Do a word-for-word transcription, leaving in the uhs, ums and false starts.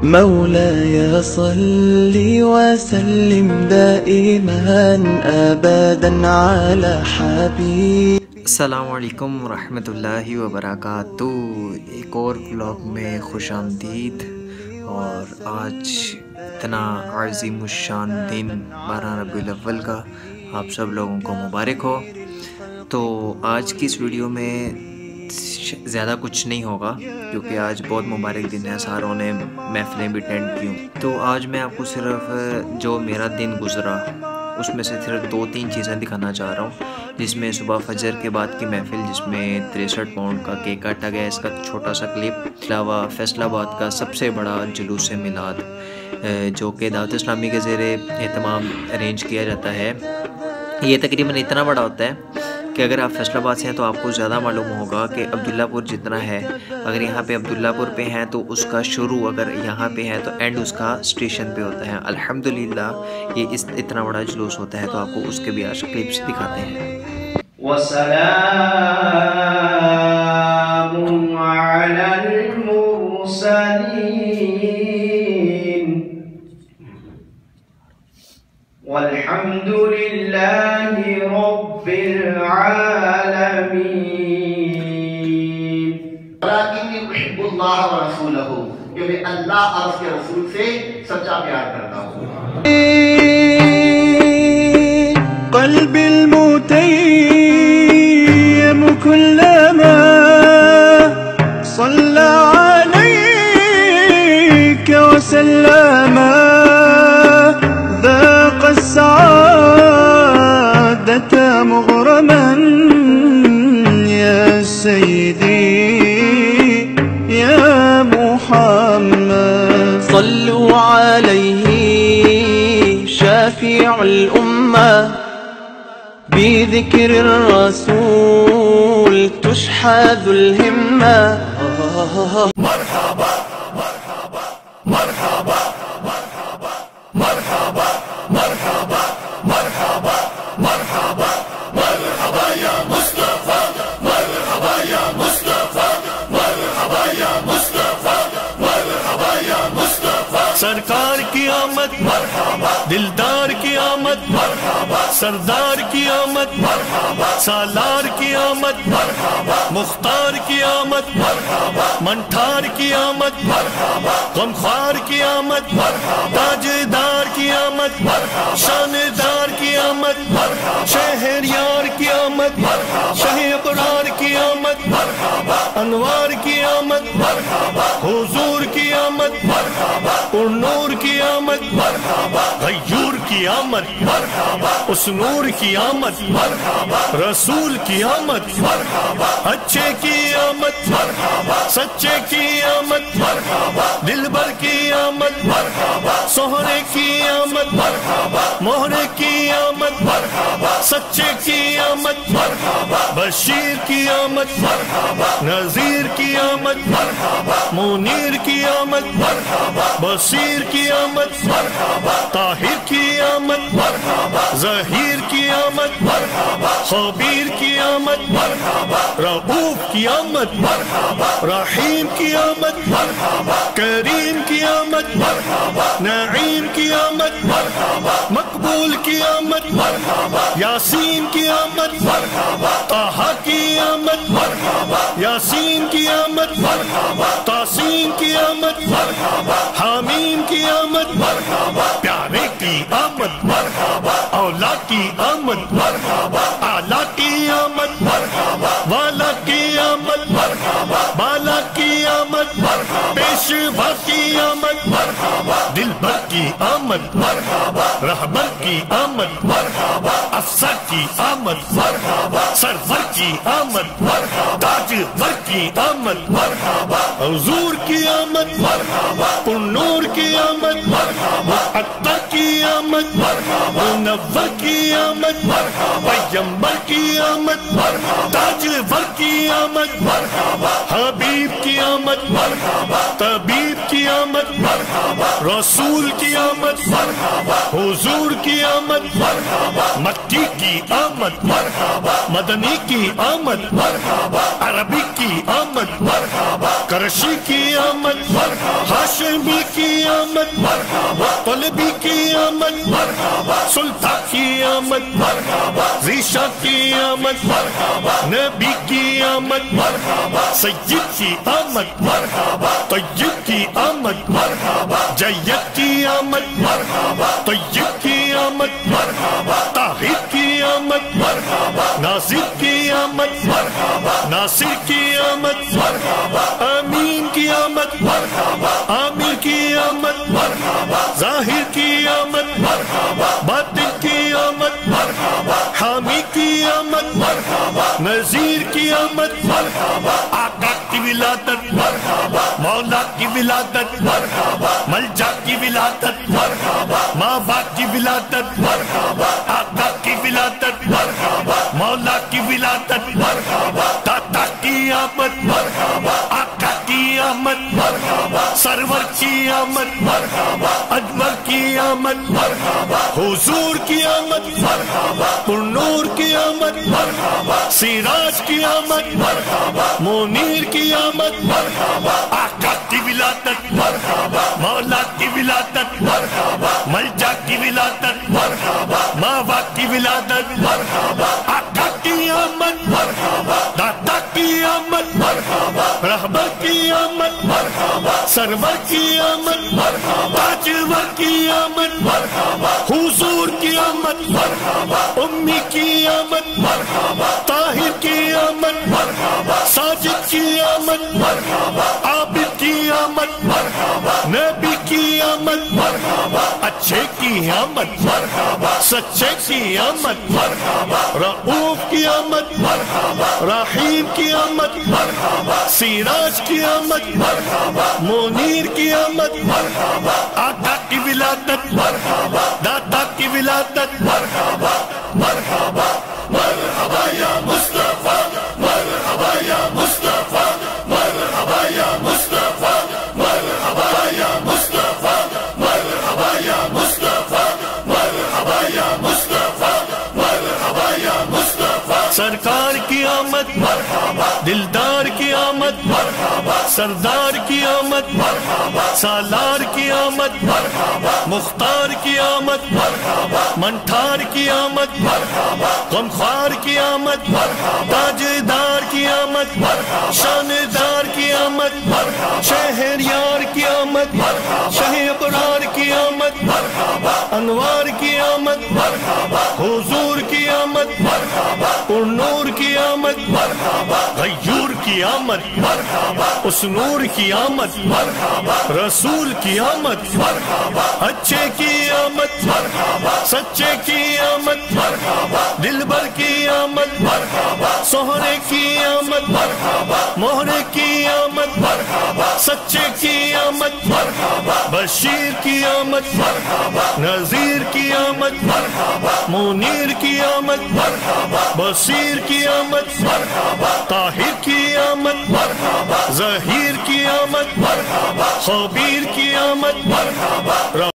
مولاي صل وسلم دائما ابدا على حبيب. السلام علیکم ورحمۃ اللہ وبرکاتہ. ایک اور ولاگ میں خوش آمدید. اور آج اتنا عظیم الشان دن بارہ ربیع الاول کا آپ سب لوگوں کو مبارک ہو. تو آج کی اس ویڈیو میں زیادہ کچھ نہیں ہوگا کیونکہ آج بہت مبارک دن ہے، ساروں نے محفلیں بھی اٹینڈ کی ہوں. تو آج میں آپ کو صرف جو میرا دن گزرا اس میں سے صرف دو تین چیزیں دکھانا چاہ رہا ہوں، جس میں صبح فجر کے بعد کی محفل جس میں تریسٹھ پاؤنڈ کا کیک کاٹا گیا، اس کا چھوٹا سا کلپ، علاوہ فیصل آباد کا سب سے بڑا جلوس میلاد جو کہ دعوت اسلامی کے زیر اہتمام ارینج کیا جاتا ہے. یہ تقریباً اتنا بڑا ہوتا ہے کہ اگر آپ فیصل آباد سے ہیں تو آپ کو زیادہ معلوم ہوگا کہ عبداللہ پور جتنا ہے، اگر یہاں پہ عبداللہ پور پہ ہیں تو اس کا شروع اگر یہاں پہ ہے تو اینڈ اس کا اسٹیشن پہ ہوتا ہے. الحمدللہ یہ اس اتنا بڑا جلوس ہوتا ہے، تو آپ کو اس کے بھی آج کلپس دکھاتے ہیں. وَسَلَامٌ عَلَى الْمُرْسَلِينَ وَالْحَمْدُ لِلَّهِ رَبِّ الْعَالَمِينَ. وَلَكِنِّي أُحِبُّ اللَّهَ وَرَسُولَهُ، کہ میں اللہ اور اس کے رسول سے سچا پیار کرتا ہوں. قلب المتيم كلما صلى عليك وسلم ذاق السعادة مغرما يا سيدي يا محمد. صلوا عليه شافع الأمة، بذكر الرسول تشحذ الهمة. مرحبا مرحبا مرحبا مرحبا مرحبا مرحبا مرحبا مرحبا مرحبا يا مصطفى، مرحبا يا مصطفى، مرحبا يا مصطفى، مرحبا يا مصطفى. سرکار کی آمد مرحبا، دلدار کی آمد مرحبا، سردار کی آمد مرحبا، سالار کی آمد مرحبا، مختار کی آمد مرحبا، منٹھار کی آمد مرحبا، غمخوار کی آمد مرحبا، تاجدار کی آمد مرحبا، شاندار کی آمد مرحبا، شہریار کی آمد مرحبا، شہ ابرار کی آمد مرحبا، انوار کی آمد مرحبا، حضور کی آمد مرحبا، پر نور کی آمد مرحبا، غیور کی آمد مرحبا، اس نور کی آمد مرحبا، رسول کی آمد مرحبا، اچھے کی آمد مرحبا، سچے کی آمد مرحبا، دلبر کی آمد مرحبا، سہرے کی آمد مرحبا، مہرے کی آمد مرحبا، سچے کی آمد مرحبا، بشیر کی آمد مرحبا، نذیر کی آمد مرحبا، منیر کی آمد مرحبا، بصیر کی آمد مرحبا، طاہر کی آمد مرحبا، ظہیر کی آمد مرحبا، خبیر کی آمد مرحبا، رؤوف کی آمد مرحبا، رحیم کی آمد مرحبا، کریم کی آمد مرحبا، نعیم کی آمد مرحبا، مقبول کی آمد مرحبا، یاسین کی آمد مرحبا، طٰہٰ کی آمد مرحبا، یاسین کی آمد مرحبا، تاسین کی آمد مرحبا، حامیم کی آمد مرحبا، پیارے کی آمد مرحبا، اولا کی آمد مرحبا، اعلیٰ کی آمد مرحبا، والا کی آمد مرحبا، بالا کی آمد مرحبا، پیشوا کی آمد مرحبا، دلبر کی آمد مرحبا، رہبر کی آمد مرحبا، افسر کی آمد مرحبا، سرور کی آمد مرحبا، تاجور کی آمد مرحبا، حضور کی آمد مرحبا، پر نور کی آمد مرحبا، عطر کی آمد مرحبا، منور کی آمد مرحبا، پیغمبر کی آمد مرحبا، تاجور کی آمد مرحبا، حبیب کی آمد مرحبا، طبیب کی آمد مرحبا، رسول کی آمد مرحبا، حضور کی آمد مرحبا، مکی کی آمد مرحبا، مدنی کی آمد مرحبا، عربی کی آمد مرحبا، کرشی کی آمد مرحبا، ہاشمی کی آمد طلبی کی آمد سلطان کی آمد ریشہ کی آمد نبی کی آمد سید کی آمد طیب کی آمد جید کی آمد طیب کی آمد طاہر کی آمد ناصر کی آمد ناصر کی آمد امین کی آمد عامر کی آمد ظاہر کی آمد باطن کی آمد حامی کی آمد نذیر کی آمد آقا کی ولادت مولا کی ولادت ملجا کی ولادت ماوا کی ولادت آقا کی ولادت مولا کی ولادت داتا کی آمد آقا کی آمد سرور کی آمد اجمل کی آمد حضور کی آمد پرنور کی آمد سراج کی آمد منیر کی آمد آقا کی ولادت مولا کی ولادت ملجا کی ولادت ماوا کی ولادت آقا کی آمد داتا کی آمد رہبر کی آمد سرور کی آمد تاجور کی آمد حضور کی آمد امی کی آمد طاہر کی آمد ساجد کی آمد عابد کی آمد نبی کی آمد اچھے کی آمد سچے کی آمد رؤوف کی آمد رحیم کی آمد سراج کی آمد منیر کی آمد آقا کی ولادت داتا کی ولادت مرحبا مرحبا مرحبا یا مصطفیٰ مرحبا یا مصطفیٰ مرحبا یا مصطفیٰ مرحبا یا مصطفیٰ مرحبا یا مصطفیٰ مرحبا یا مصطفیٰ مرحبا یا مصطفیٰ سرکار کی آمد دلدار کی آمد سردار کی آمد سالار کی آمد مختار کی آمد منٹھار کی آمد غمخوار کی آمد تاجدار کی آمد شاندار کی آمد شہریار کی آمد شہ ابرار کی آمد انوار کی آمد حضور کی آمد پرنور کی آمد غیور کی آمد اس نور کی آمد رسول کی آمد اچھے کی آمد سچے کی آمد دلبر کی آمد سہرے کی آمد مہرے کی آمد سچے کی آمد بشیر کی آمد نذیر کی آمد منیر کی آمد بصیر کی آمد طاہر کی آمد ظہیر کی آمد خبیر کی آمد